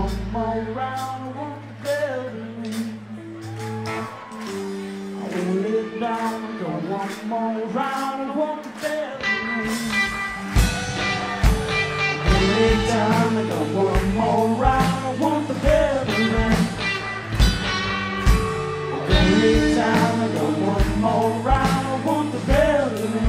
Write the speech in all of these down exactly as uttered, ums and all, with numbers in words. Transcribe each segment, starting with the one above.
one more round, I want the bell to ring. I won't let down, I go one more round, I want the bell to ring. I won't let down, I go one more round, I want the bell to ring. I won't let down, I go one more round, I want the bell to ring.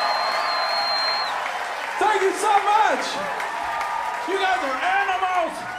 Thank you so much. You guys are animals.